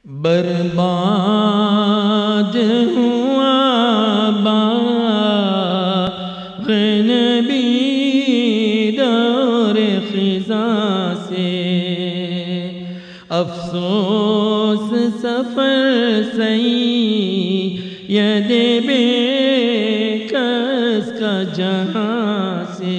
برباد ہوا باغ نبی دور خزاں سے، افسوس سفر سید بے کس کا جہاں سے۔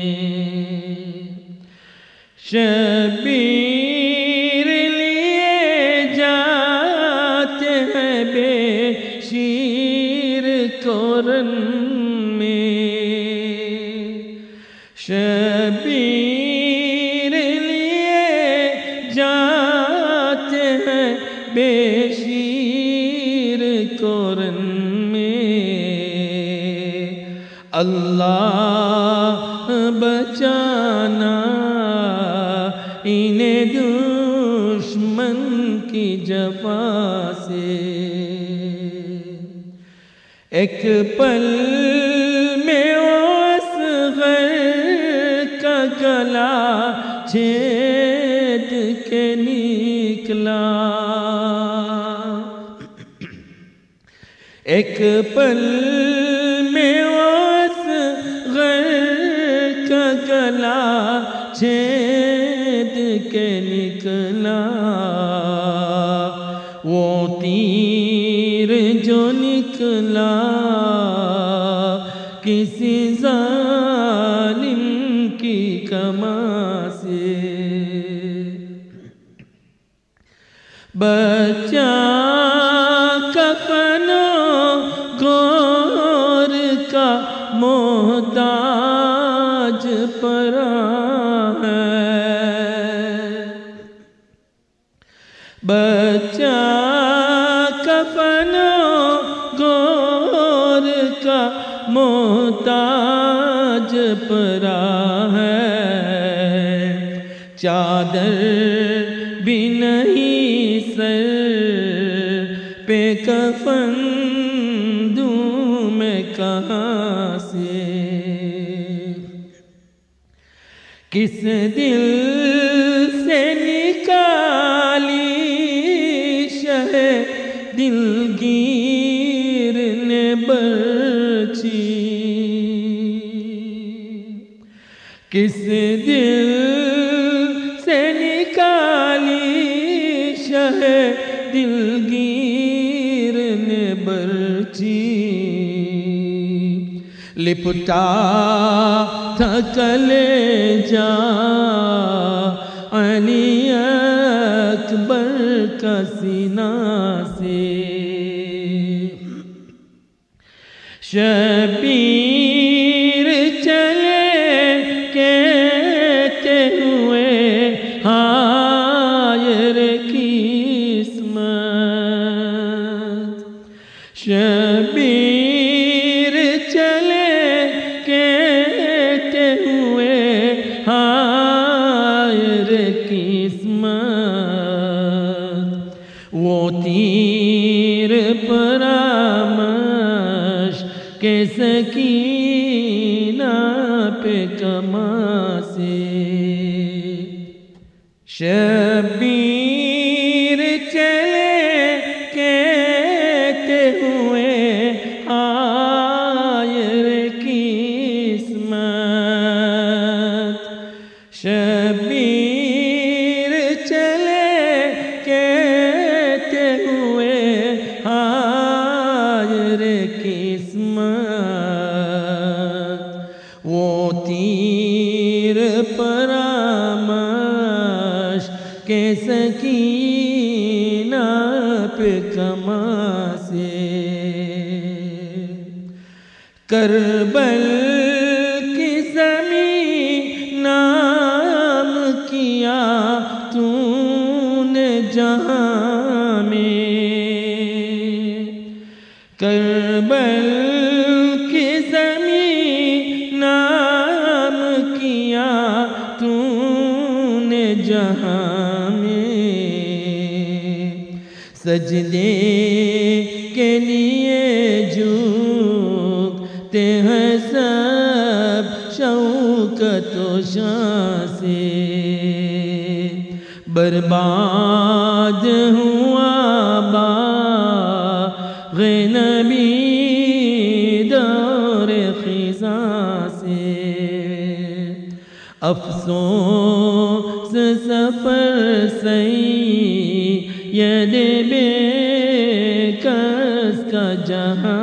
شبیر لیے جاتے ہیں بے شیر قرن میں، شبیر لیے جاتے ہیں بے شیر قرن میں، اللہ بچانا انہیں دشمن کی جفا سے۔ ایک پل میں اصغر کا گلا چھید کے نکلا، ایک پل میں اصغر کا گلا چھید کے نکلا، وہ تیر جو نکلا کسی ظالم کی کماں سے۔ بچہ کفن و گور کا محتاج پڑا ہے، بچہ کفن و گور کا محتاج پڑا ہے، چادر بھی نہیں سر پہ کفن دوں میں کہاں سے۔ کس دل سے نکالی شہ دلگیر نے برچی، کس دل سے نکالی شہ دلگیر نے برچی، لپٹا تھا کلیجہ علی اکبر کا سینہ سے۔ شبیر چلے کہتے ہوئے ہائے رے قسمت، شبیر چلے کہتے ہوئے ہائے رے قسمت، وہ تیر پرامش کے سکینہ پہ کماں سے۔ شبیر چلے کہتے ہوئے ہائے رے قسمت، شبیر چلے کہتے ہوئے ہائے رے قسمت، وہ تیر پرامش کے سکینہ پہ کماں سے۔ کربل کی زمین نام کیا تو نے جہاں میں، کربل کی زمین نام کیا تو نے جہاں میں، سجدے کے لیے جھکتے ہیں سب شوکت و شان سے، برباد ہوا باغ نبی دور خزاں سے افسوس سفر سید بے کس کا جہاں